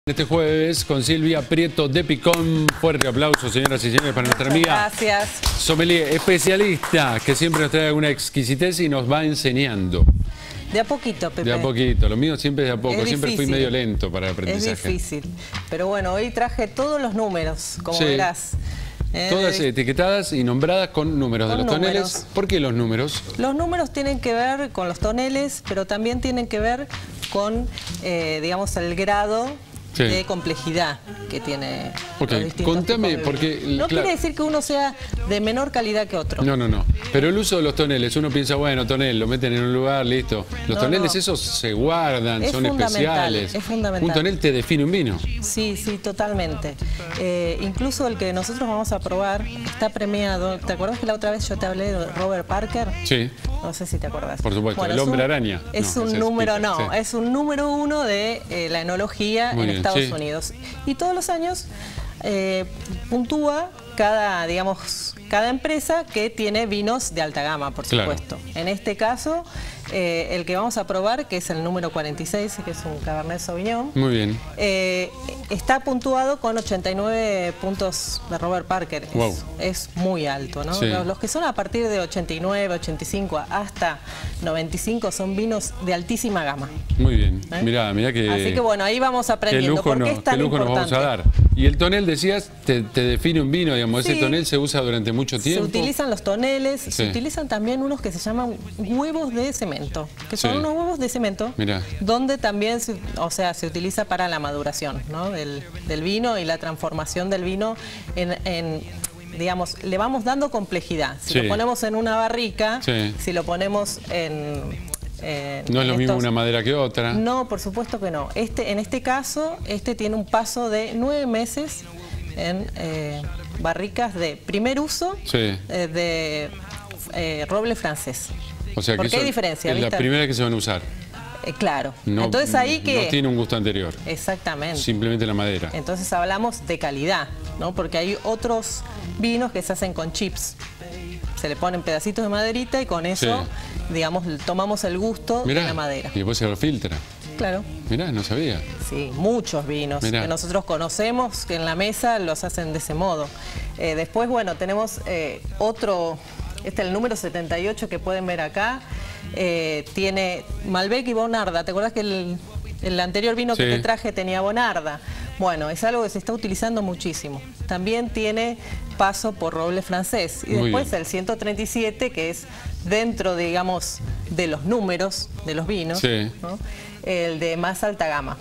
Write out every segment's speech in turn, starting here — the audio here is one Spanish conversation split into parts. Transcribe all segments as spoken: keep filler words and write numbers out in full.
Este jueves con Silvia Prieto de Picón. Fuerte aplauso, señoras y señores, para nuestra amiga. Gracias. Sommelier, especialista, que siempre nos trae alguna exquisitez y nos va enseñando. De a poquito, Pepe. De a poquito, lo mío siempre es de a poco, Es siempre fui difícil. medio lento para el aprendizaje. Es difícil, pero bueno, hoy traje todos los números, como Sí. verás. Eh, Todas etiquetadas y nombradas con números Con de los toneles. números. ¿Por qué los números? Los números tienen que ver con los toneles, pero también tienen que ver con, eh, digamos, el grado Sí. de complejidad que tiene. Ok, los distintos contame, tipos de porque, vino. No claro. quiere decir que uno sea de menor calidad que otro. No, no, no. Pero el uso de los toneles, uno piensa, bueno, tonel, lo meten en un lugar, listo. Los No, toneles no. esos se guardan, Es son fundamental, especiales. es fundamental. Un tonel te define un vino. Sí, sí, totalmente. Eh, incluso el que nosotros vamos a probar está premiado. ¿Te acuerdas que la otra vez yo te hablé de Robert Parker? Sí. No sé si te acordás. Por supuesto, el es hombre un- araña. Es No, un ese es número, Peter, no, sí. es un número uno de eh, la enología Muy en bien, Estados sí. Unidos. Y todos los años eh, puntúa cada, digamos, cada empresa que tiene vinos de alta gama, por Claro. supuesto. En este caso, eh, el que vamos a probar, que es el número cuarenta y seis, que es un Cabernet Sauvignon, Muy bien. eh, está puntuado con ochenta y nueve puntos de Robert Parker. Es, Wow. es muy alto, ¿no? Sí. Los, los que son a partir de ochenta y nueve, ochenta y cinco hasta noventa y cinco son vinos de altísima gama. Muy bien. ¿Eh? Mirá, mirá que... Así que bueno, ahí vamos Qué aprendiendo. lujo, ¿Por qué no- es tan qué lujo nos vamos importante? a dar. Y el tonel, decías, te, te define un vino, digamos. Sí. Ese tonel se usa durante mucho Se tiempo. utilizan los toneles, Sí. se utilizan también unos que se llaman huevos de cemento, que son Sí. unos huevos de cemento, Mirá. donde también se, o sea, se utiliza para la maduración, ¿no? del, del vino y la transformación del vino en, en, digamos, le vamos dando complejidad. Si Sí. lo ponemos en una barrica, Sí. si lo ponemos en... en- No es lo en mismo estos- una madera que otra. No, por supuesto que no. Este, en este caso, este tiene un paso de nueve meses en eh, barricas de primer uso Sí. eh, de eh, roble francés. O sea que Porque hay eso diferencia, es la ¿viste? primera que se van a usar. Eh, claro. No, Entonces ahí que... no tiene un gusto anterior. Exactamente. Simplemente la madera. Entonces hablamos de calidad, ¿no? Porque hay otros vinos que se hacen con chips. Se le ponen pedacitos de maderita y con eso, Sí. digamos, tomamos el gusto Mirá. de la madera. Y después se lo filtra. Claro. Mirá, no sabía. Sí, muchos vinos Mirá. que nosotros conocemos, que en la mesa los hacen de ese modo. Eh, después, bueno, tenemos eh, otro, este es el número setenta y ocho que pueden ver acá. Eh, tiene Malbec y Bonarda. ¿Te acuerdas que el, el anterior vino que Sí. te traje tenía Bonarda? Bueno, es algo que se está utilizando muchísimo. También tiene paso por roble francés. Y Muy después bien. el ciento treinta y siete, que es dentro, digamos, de los números de los vinos, Sí. ¿no? El de más alta gama.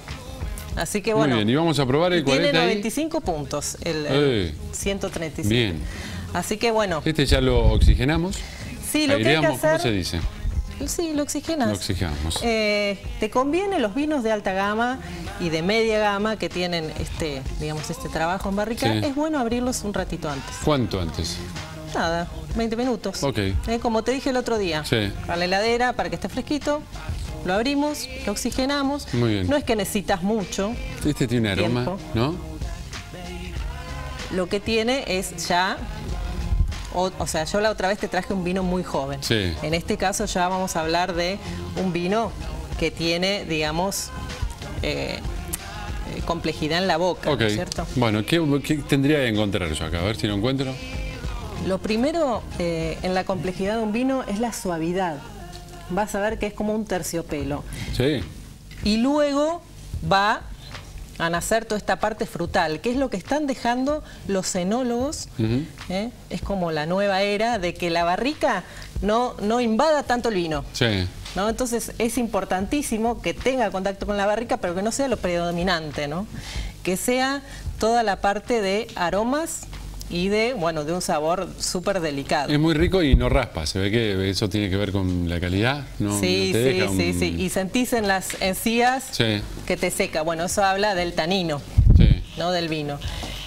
Así que Muy bueno. bien. Y vamos a probar el y tiene cuarenta y... noventa y cinco puntos, el, el Eh. ciento treinta y siete. Bien. Así que bueno, Este ya lo oxigenamos. sí, lo que hay que Aireamos, ¿cómo hacer... se dice? Sí, lo oxigenas. Lo oxigenamos. Eh, te conviene los vinos de alta gama y de media gama que tienen este, digamos, este trabajo en barrica. Sí. Es bueno abrirlos un ratito antes. ¿Cuánto antes? Nada, veinte minutos. Ok. Eh, como te dije el otro día, Sí. a la heladera para que esté fresquito, lo abrimos, lo oxigenamos. Muy bien. No es que necesitas mucho, Este tiene un aroma, Tiempo. ¿no? lo que tiene es ya... O, o sea, yo la otra vez te traje un vino muy joven. Sí. En este caso ya vamos a hablar de un vino que tiene, digamos, eh, eh, complejidad en la boca, Ok. ¿no es cierto? Bueno, ¿qué, qué tendría que encontrar yo acá? A ver si lo encuentro. Lo primero eh, en la complejidad de un vino es la suavidad. Vas a ver que es como un terciopelo. Sí. Y luego va a nacer toda esta parte frutal, que es lo que están dejando los enólogos. Ujú. ¿eh? Es como la nueva era de que la barrica no, no invada tanto el vino, Sí. ¿no? Entonces es importantísimo que tenga contacto con la barrica, pero que no sea lo predominante, ¿no? Que sea toda la parte de aromas y de, bueno, de un sabor súper delicado. Es muy rico y no raspa. Se ve que eso tiene que ver con la calidad. No, Sí, no te sí, deja sí, un- sí. Y sentís en las encías Sí. que te seca. Bueno, eso habla del tanino, Sí. ¿no? Del vino.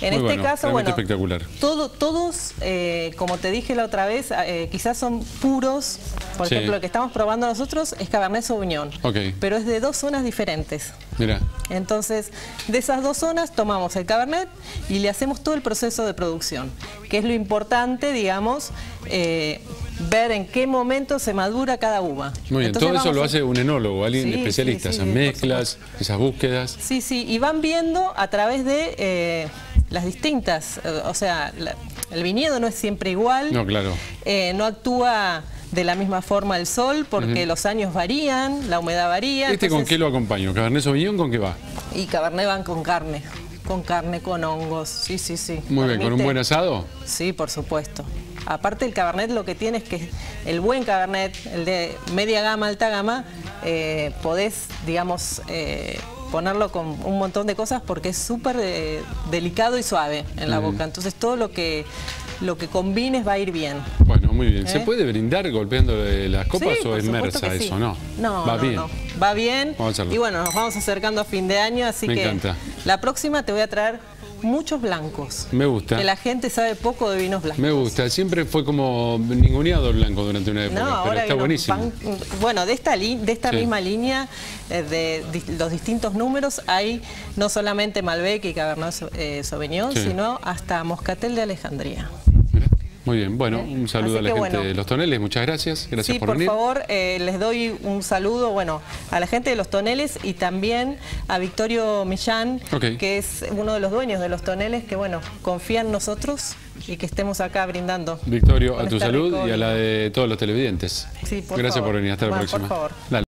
En Muy este bueno, caso, realmente bueno, espectacular. Todo, todos, eh, como te dije la otra vez, eh, quizás son puros. Por Sí. ejemplo, lo que estamos probando nosotros es Cabernet Sauvignon, Ok. pero es de dos zonas diferentes. Mira. Entonces, de esas dos zonas tomamos el Cabernet y le hacemos todo el proceso de producción, que es lo importante, digamos, eh, ver en qué momento se madura cada uva. Muy bien, Entonces, todo eso vamos lo a- hace un enólogo, alguien Sí, especialista, sí, sí, esas por mezclas, esas búsquedas. Sí, sí, y van viendo a través de eh, las distintas, eh, o sea, la- el viñedo no es siempre igual. No, claro. Eh, no actúa de la misma forma el sol porque Ujú. los años varían, la humedad varía. ¿Este con entonces- qué lo acompaño? ¿Cabernet Sauvignon con qué va? Y Cabernet van con carne, con carne, con hongos, sí, sí, sí. Muy bien, ¿con un Permite- buen asado? Sí, por supuesto. Aparte el Cabernet lo que tiene es que el buen Cabernet, el de media gama, alta gama, eh, podés, digamos, eh, ponerlo con un montón de cosas porque es súper eh, delicado y suave en la boca. Entonces todo lo que, lo que combines va a ir bien. Bueno, muy bien. ¿Se ¿Eh? puede brindar golpeando las copas Sí, o por es supuesto mersa que sí. eso? No, No, va no, bien. no. Va bien. Vamos a hacerlo. Y bueno, nos vamos acercando a fin de año, así Me que encanta. la próxima te voy a traer muchos blancos. Me gusta. Que la gente sabe poco de vinos blancos. Me gusta. Siempre fue como ninguneado el blanco durante una época, No, pero ahora está vino buenísimo. pan- bueno, de esta, li- de esta Sí. misma línea, eh, de, di- los distintos números, hay no solamente Malbec y Cabernet Sau- eh, Sauvignon, Sí. sino hasta Moscatel de Alejandría. Mirá. Muy bien. Bueno, un saludo Así a la que gente bueno. de Los Toneles. Muchas gracias. Gracias Sí, por, por venir. favor, eh, les doy un saludo, bueno, a la gente de Los Toneles y también a Victorio Millán, Ok. que es uno de los dueños de Los Toneles, que bueno, confía en nosotros y que estemos acá brindando. Victorio, con a tu este salud rico y a la vino. de todos los televidentes. Sí, por Gracias favor. por venir. Hasta la Bueno, por próxima. favor. Dale.